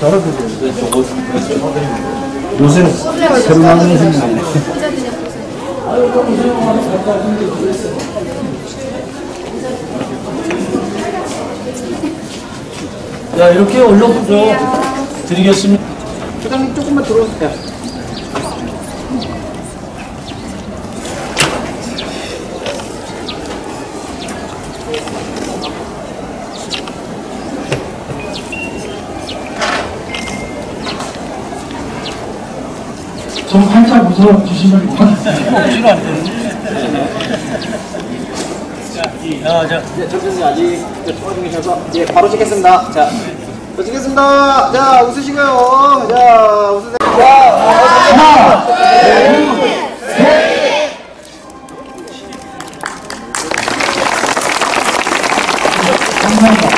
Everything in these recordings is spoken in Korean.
요새 새로 나오는 생각이네. 자, 이렇게 올려서 드리겠습니다. 부장님 조금만 들어오세요. 좀 활짝 웃어주시면 억지로 안 되는데. 네, 정선생 아직 통화 중이셔서 예, 바로 찍겠습니다. 자, 찍겠습니다. 자, 웃으시고요. 자, 웃으세요. 자, 하나, 둘, 셋. 감사합니다.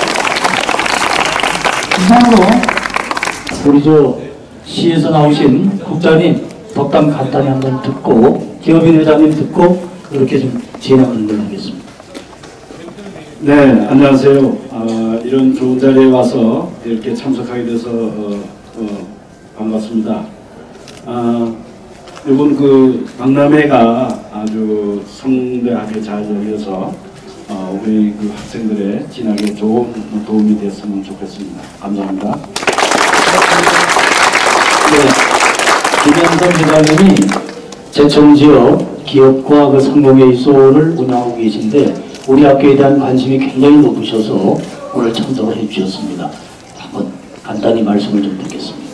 이상으로 우리 시에서 나오신 국장님 덕담 간단히 한번 듣고 기업인 회장님 듣고 그렇게 좀 진행하는 걸로 하겠습니다. 네, 안녕하세요. 이런 좋은 자리에 와서 이렇게 참석하게 돼서 반갑습니다. 이번 그 박람회가 아주 성대하게 잘 열려서 우리 그 학생들의 진학에 좋은 도움이 됐으면 좋겠습니다. 감사합니다. 네, 김현선 회장님이 제천지역 기업과 그 상공회의소를 운영하고 계신데 우리 학교에 대한 관심이 굉장히 높으셔서 오늘 참석을 해주셨습니다. 한번 간단히 말씀을 좀 듣겠습니다.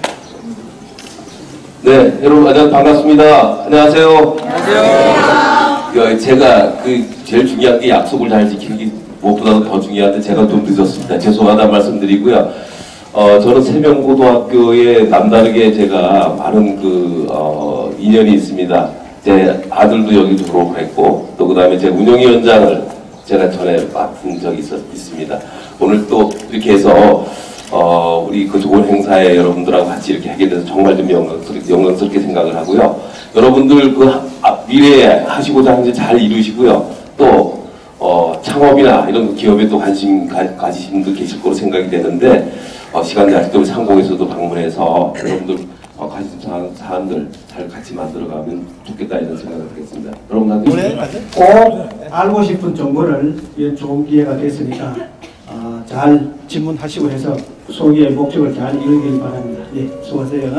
네, 여러분 반갑습니다. 안녕하세요. 안녕하세요. 제가 제일 중요한 게 약속을 잘 지키는 게 무엇보다도 더 중요한데 제가 좀 늦었습니다. 죄송하다는 말씀드리고요. 저는 세명고등학교에 남다르게 제가 많은 인연이 있습니다. 제 아들도 여기 졸업을 했고 또 그다음에 제 운영위원장을 제가 전에 맡은 적이 있습니다. 오늘 또 이렇게 해서 우리 그 좋은 행사에 여러분들하고 같이 이렇게 하게 돼서 정말 좀 영광스럽게 생각을 하고요. 여러분들 미래에 하시고자 하는 일 잘 이루시고요. 또 창업이나 이런 기업에 또 관심 가지신 분들 계실 거로 생각이 되는데 시간 날 때 상공에서도 방문해서 여러분들 관심 사안들 잘 같이 만들어가면 좋겠다 이런 생각을 하겠습니다. 여러분한테 꼭 알고 싶은 정보를 좋은 기회가 됐으니까 잘 질문하시고 해서 소기의 목적을 잘 이루길 바랍니다. 예, 수고하세요.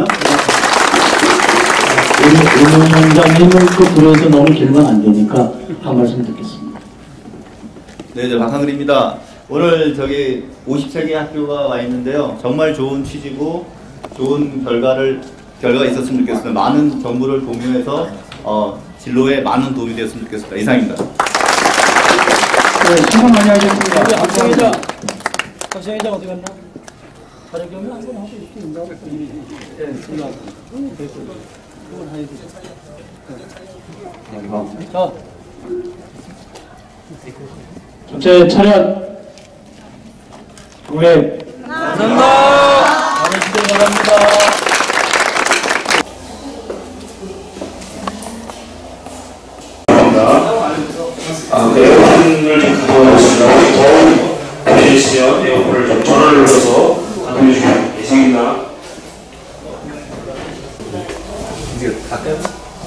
우리 원장님은 그래서 너무 길면 안 되니까 한 말씀 듣겠습니다. 네, 박한글입니다. 오늘 50세기 학교가 와 있는데요. 정말 좋은 취지고 좋은 결과가 있었으면 좋겠습니다. 많은 정보를 공유해서 진로에 많은 도움이 되었으면 좋겠습니다. 이상입니다. 네, 수고 많이 하셨습니다. 박정희장 어떻게 갔나? 자력경은 한번 하고 있습니다. 자, 전체 차렷. 네. 감사합니다. 잘해주시기 바랍니다. 에어컨을 좀 가져가겠습니다. 더운 계시면 에어컨을 좀 전화를 눌러서 가져주시면 예상입니다. 이제 갈까요?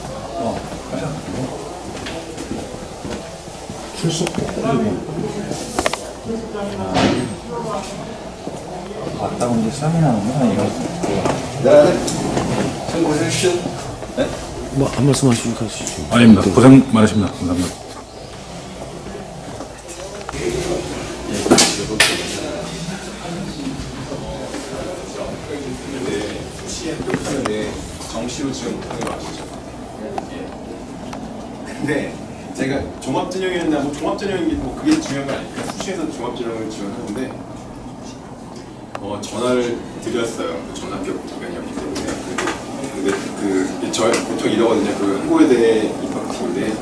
출석. 갔다 온 지 3일 하는구나, 이거. 네. 수고 고생하십시오. 네? 안 말씀하시고 가시죠. 아닙니다. 고생 많으십니다. 감사합니다. 정시로 지원 못하는 거 아시죠? 근데 제가 종합전형이었나 종합전형이 그게 중요한 건 아니니까 수시에서 종합전형을 지원하는데 전화를 드렸어요. 전학교 기간이었기 때문에 근데 보통 이러거든요. 한국외대 입학팀인데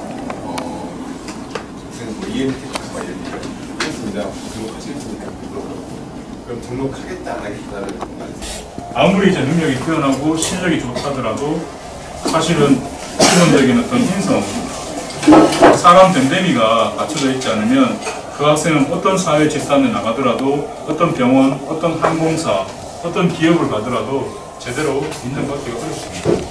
무슨 EMT에서 막 이렇게 했습니다. 등록하시겠습니까? 그럼 등록하겠다 안 하겠다를 말했어요. 아무리 이제 능력이 뛰어나고 실력이 좋다더라도 사실은 실험적인 어떤 인성, 사람 댐댐이가 갖춰져 있지 않으면 그 학생은 어떤 사회 집단에 나가더라도 어떤 병원, 어떤 항공사, 어떤 기업을 가더라도 제대로 인정받기가 어렵습니다.